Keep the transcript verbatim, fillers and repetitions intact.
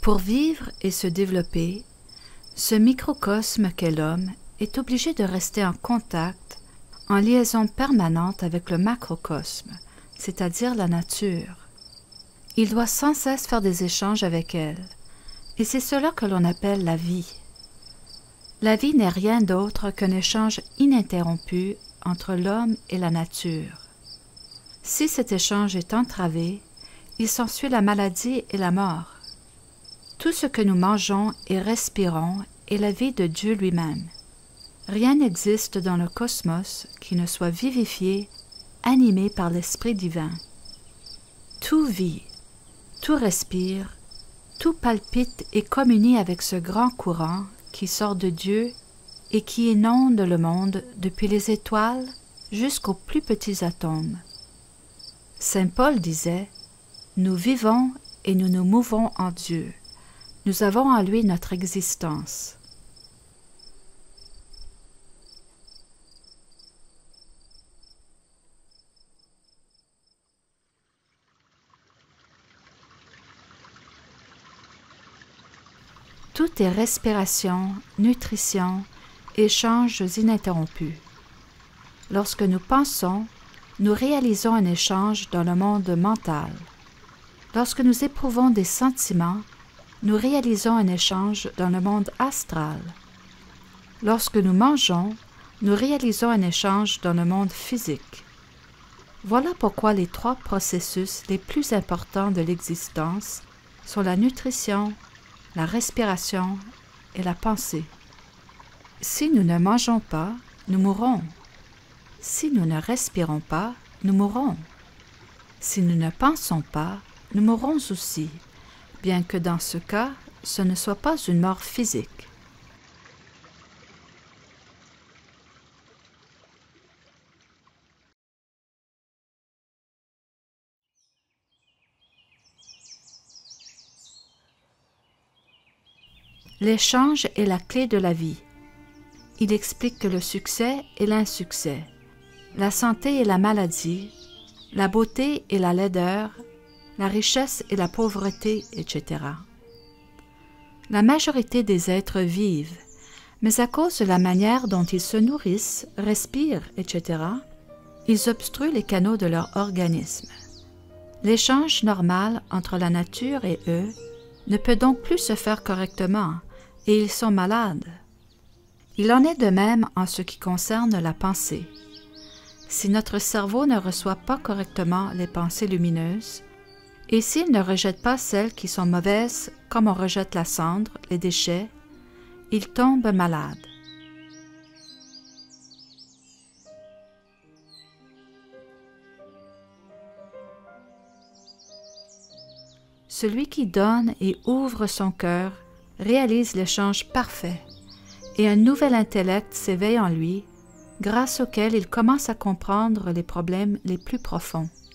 Pour vivre et se développer, ce microcosme qu'est l'homme est obligé de rester en contact, en liaison permanente avec le macrocosme, c'est-à-dire la nature. Il doit sans cesse faire des échanges avec elle, et c'est cela que l'on appelle la vie. La vie n'est rien d'autre qu'un échange ininterrompu entre l'homme et la nature. Si cet échange est entravé, il s'ensuit la maladie et la mort. Tout ce que nous mangeons et respirons est la vie de Dieu lui-même. Rien n'existe dans le cosmos qui ne soit vivifié, animé par l'Esprit divin. Tout vit, tout respire, tout palpite et communie avec ce grand courant qui sort de Dieu et qui inonde le monde depuis les étoiles jusqu'aux plus petits atomes. Saint Paul disait « Nous vivons et nous nous mouvons en Dieu. Nous avons en lui notre existence. » Tout est respiration, nutrition, échanges ininterrompus. Lorsque nous pensons, nous réalisons un échange dans le monde mental. Lorsque nous éprouvons des sentiments, nous réalisons un échange dans le monde astral. Lorsque nous mangeons, nous réalisons un échange dans le monde physique. Voilà pourquoi les trois processus les plus importants de l'existence sont la nutrition, la respiration et la pensée. Si nous ne mangeons pas, nous mourrons. Si nous ne respirons pas, nous mourrons. Si nous ne pensons pas, nous mourrons aussi, bien que dans ce cas, ce ne soit pas une mort physique. L'échange est la clé de la vie. Il explique que le succès et l'insuccès, la santé et la maladie, la beauté et la laideur, la richesse et la pauvreté, et cetera. La majorité des êtres vivent, mais à cause de la manière dont ils se nourrissent, respirent, et cetera, ils obstruent les canaux de leur organisme. L'échange normal entre la nature et eux ne peut donc plus se faire correctement, et ils sont malades. Il en est de même en ce qui concerne la pensée. Si notre cerveau ne reçoit pas correctement les pensées lumineuses, et s'il ne rejette pas celles qui sont mauvaises comme on rejette la cendre, les déchets, il tombe malade. Celui qui donne et ouvre son cœur réalise l'échange parfait, et un nouvel intellect s'éveille en lui, grâce auquel il commence à comprendre les problèmes les plus profonds.